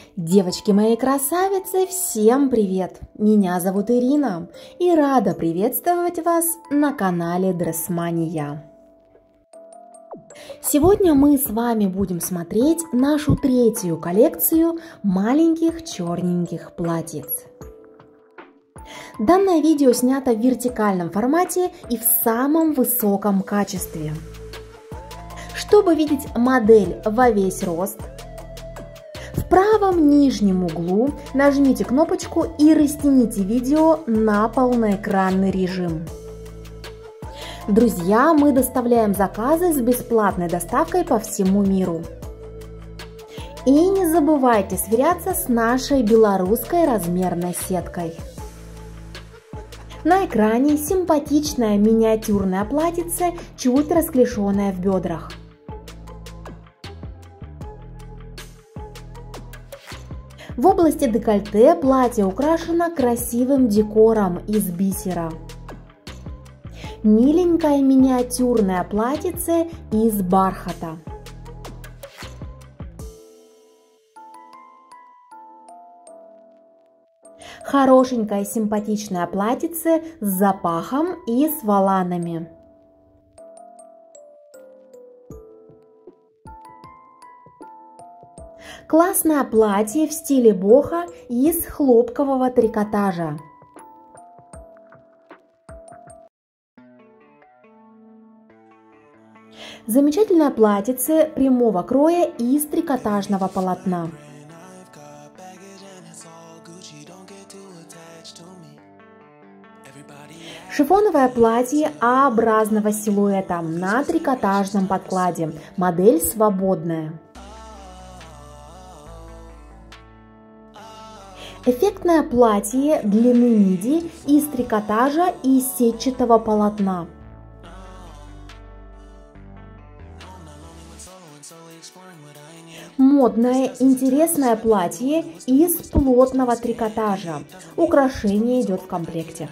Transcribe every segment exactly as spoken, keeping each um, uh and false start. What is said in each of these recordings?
Девочки мои красавицы, всем привет! Меня зовут Ирина и рада приветствовать вас на канале Дресмания. Сегодня мы с вами будем смотреть нашу третью коллекцию маленьких черненьких платьиц. Данное видео снято в вертикальном формате и в самом высоком качестве. Чтобы видеть модель во весь рост, в правом нижнем углу нажмите кнопочку и растяните видео на полноэкранный режим. Друзья, мы доставляем заказы с бесплатной доставкой по всему миру. И не забывайте сверяться с нашей белорусской размерной сеткой. На экране симпатичное миниатюрное платьице, чуть расклешенное в бедрах. В области декольте платье украшено красивым декором из бисера. Миленькое миниатюрное платьице из бархата. Хорошенькое симпатичное платьице с запахом и с воланами. Классное платье в стиле бохо из хлопкового трикотажа. Замечательное платьице прямого кроя из трикотажного полотна. Шифоновое платье А-образного силуэта на трикотажном подкладе. Модель свободная. Эффектное платье длины миди из трикотажа и сетчатого полотна. Модное интересное платье из плотного трикотажа. Украшение идет в комплекте.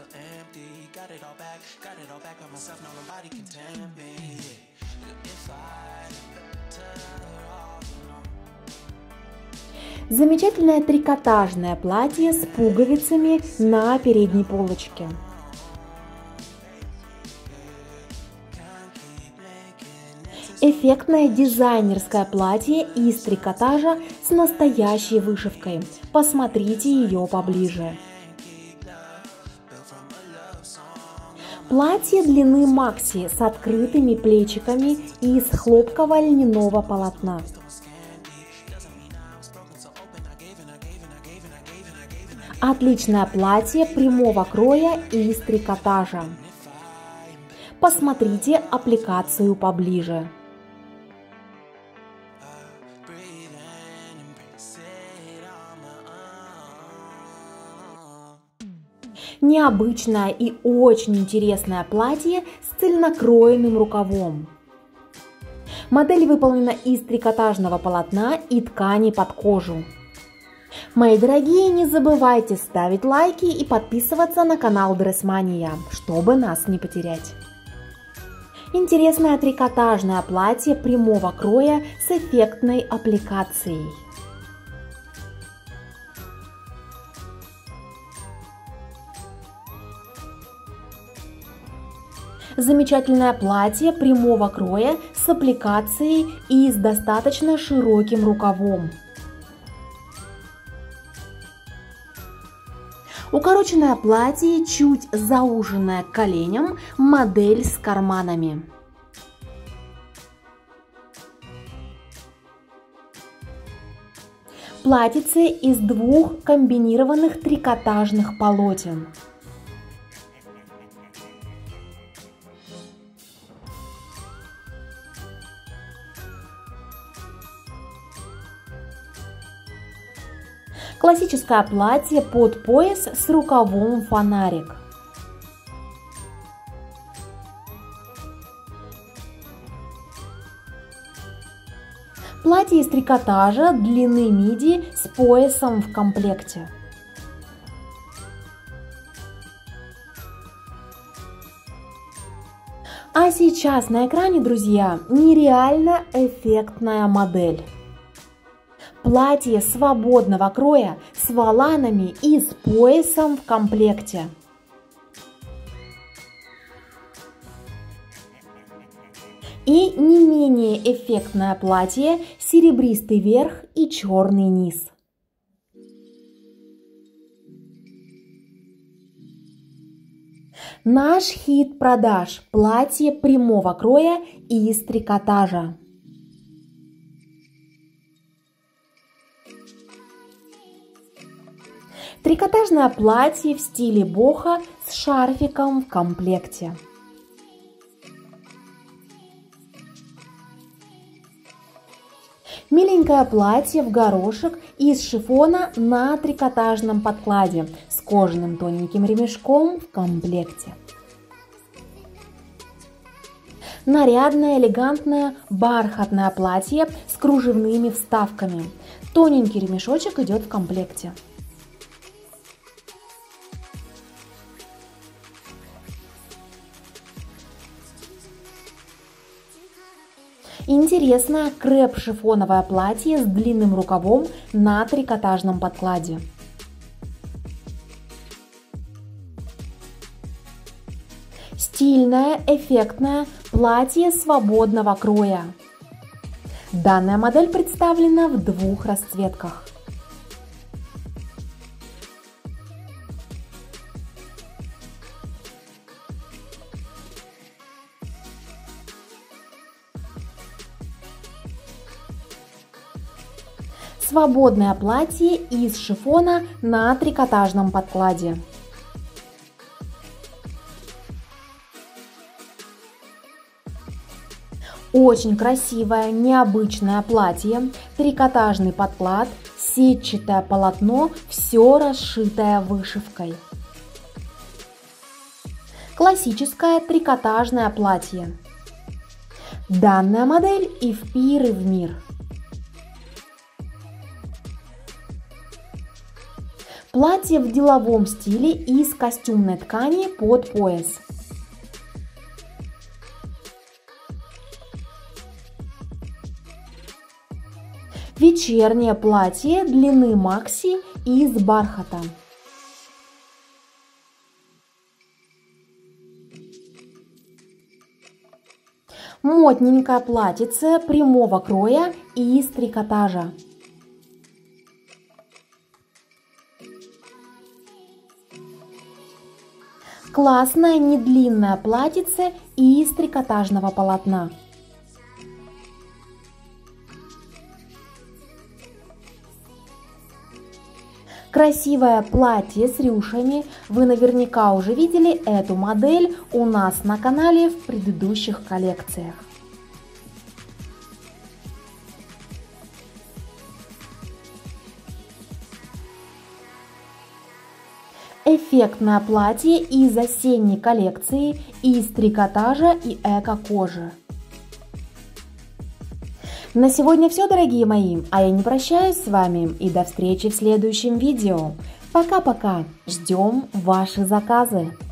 Замечательное трикотажное платье с пуговицами на передней полочке. Эффектное дизайнерское платье из трикотажа с настоящей вышивкой. Посмотрите ее поближе. Платье длины макси с открытыми плечиками из хлопкового льняного полотна. Отличное платье прямого кроя из трикотажа. Посмотрите аппликацию поближе. Необычное и очень интересное платье с цельнокроенным рукавом. Модель выполнена из трикотажного полотна и ткани под кожу. Мои дорогие, не забывайте ставить лайки и подписываться на канал Дресмания, чтобы нас не потерять. Интересное трикотажное платье прямого кроя с эффектной аппликацией. Замечательное платье прямого кроя с аппликацией и с достаточно широким рукавом. Укороченное платье, чуть зауженное к коленям, модель с карманами. Платьице из двух комбинированных трикотажных полотен. Классическое платье под пояс с рукавом фонарик. Платье из трикотажа длины миди с поясом в комплекте. А сейчас на экране, друзья, нереально эффектная модель. Платье свободного кроя с воланами и с поясом в комплекте. И не менее эффектное платье, серебристый верх и черный низ. Наш хит продаж – платье прямого кроя из трикотажа. Трикотажное платье в стиле бохо с шарфиком в комплекте. Миленькое платье в горошек из шифона на трикотажном подкладе с кожаным тоненьким ремешком в комплекте. Нарядное, элегантное, бархатное платье с кружевными вставками. Тоненький ремешочек идет в комплекте. Интересное креп-шифоновое платье с длинным рукавом на трикотажном подкладе. Стильное, эффектное платье свободного кроя. Данная модель представлена в двух расцветках. Свободное платье из шифона на трикотажном подкладе. Очень красивое, необычное платье, трикотажный подклад, сетчатое полотно, все расшитое вышивкой. Классическое трикотажное платье. Данная модель и в пир, и в мир. Платье в деловом стиле из костюмной ткани под пояс. Вечернее платье длины макси из бархата. Модненькое платьице прямого кроя из трикотажа. Классное недлинное платьице из трикотажного полотна. Красивое платье с рюшами. Вы наверняка уже видели эту модель у нас на канале в предыдущих коллекциях. Эффектное платье из осенней коллекции из трикотажа и эко-кожи. На сегодня все, дорогие мои, а я не прощаюсь с вами и до встречи в следующем видео. Пока-пока, ждем ваши заказы.